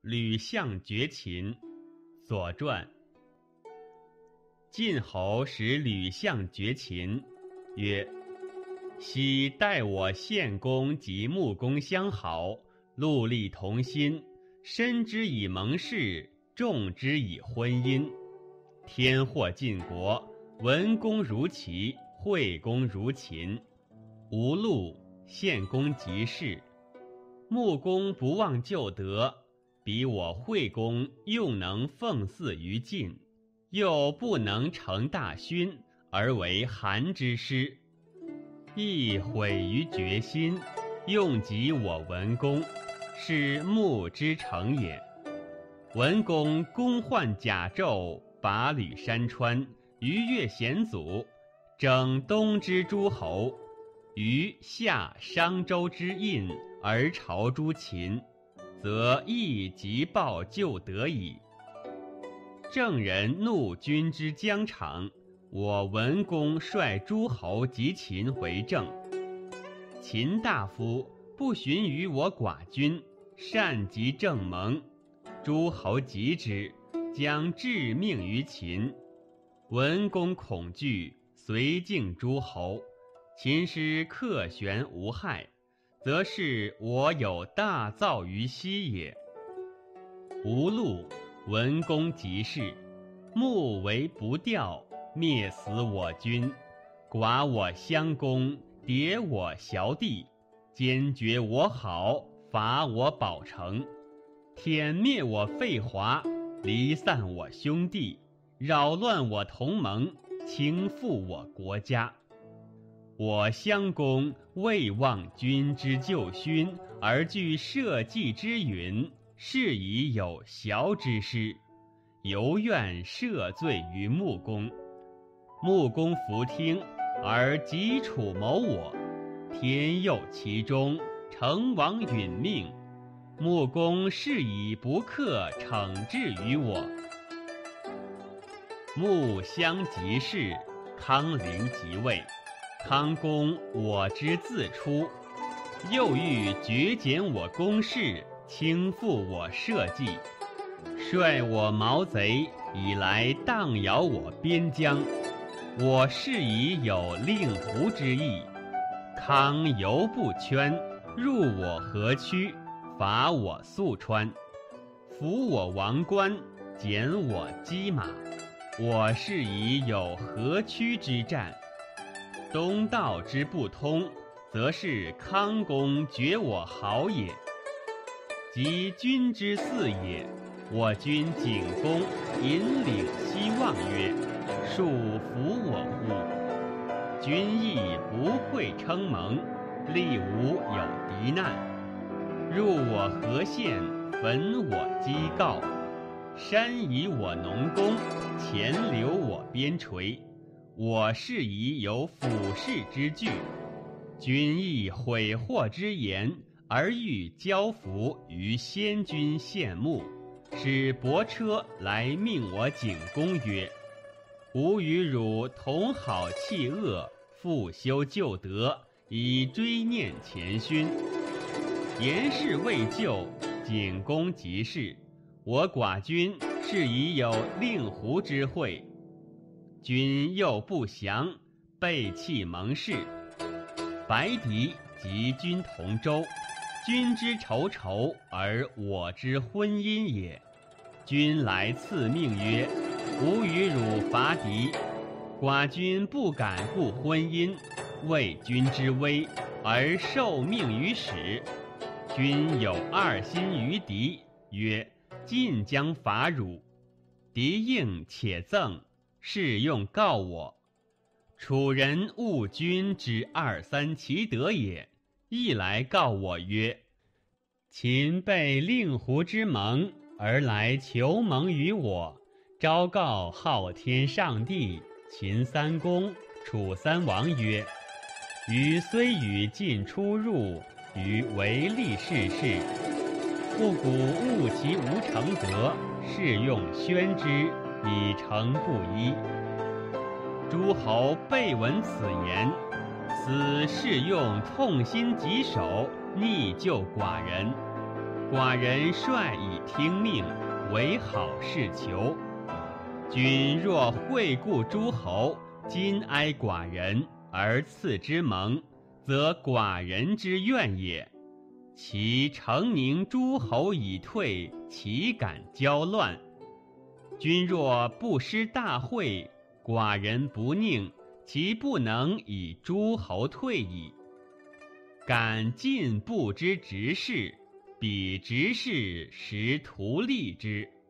吕相绝秦。左传。晋侯使吕相绝秦，曰：昔待我献公及穆公相好，戮力同心，深之以盟誓，重之以婚姻。天祸晋国，文公如齐，惠公如秦。无禄，献公即事。穆公不忘旧德，比我惠公用能奉祀于晋，又不能成大勋，而为韩之师，亦毁于决心，用及我文公，是穆之成也。文公攻患甲胄，拔履山川，逾越险阻，征东之诸侯，于夏商周之印，而朝诸秦，则亦即报旧德矣。郑人怒君之疆场，我文公率诸侯及秦回郑。秦大夫不循于我寡君，善及正盟，诸侯及之，将致命于秦。文公恐惧，随敬诸侯，秦师克旋无害，则是我有大造于西也。无禄，文公即事，穆为不调，灭死我君，寡我襄公，迭我淆地，坚决我好，伐我保城，舔灭我废华，离散我兄弟，扰乱我同盟，倾覆我国家。我襄公未忘君之旧勋，而据社稷之允，是以有淆之师，犹愿赦罪于穆公。穆公弗听，而及楚谋我，天佑其中，成王允命。穆公是以不克惩治于我。穆襄即事，康陵即位。康公我之自出，又欲绝减我公室，倾覆我社稷，率我毛贼以来荡摇我边疆。我是以有令狐之意，康犹不圈，入我河曲，伐我宿川，俘我王冠，减我机马。我是以有河曲之战。东道之不通，则是康公绝我好也。及君之嗣也，我君景公引领西望曰：庶服我乎？君亦不会称盟，力无有敌难。入我河县，焚我基告，山以我农工，钱流我边陲。我是以有俯视之惧，君亦毁祸之言，而欲交服于先君献穆，使伯车来命我景公曰：吾与汝同好弃恶，复修旧德，以追念前勋。言事未就，景公即事，我寡君是以有令狐之惠。君又不降，背弃盟誓。白狄及君同舟，君之仇仇，而我之婚姻也。君来赐命曰：吾与汝伐狄。寡君不敢顾婚姻，为君之危，而受命于使。君有二心于狄，曰：晋将伐汝。狄应且赠，是用告我。楚人误君之二三其德也，亦来告我曰：秦被令狐之盟，而来求盟于我，昭告昊天上帝、秦三公、楚三王曰：余虽与晋出入，于唯利是事，不古误其无成德，是用宣之，以成不一。诸侯备闻此言，此是用痛心疾首，逆救寡人。 寡人率以听命，为好事求。君若惠顾诸侯，今哀寡人而赐之盟，则寡人之愿也。其承宁诸侯已退，岂敢交乱？君若不施大惠，寡人不佞，其不能以诸侯退矣。敢进不知执事，彼执事实图利之。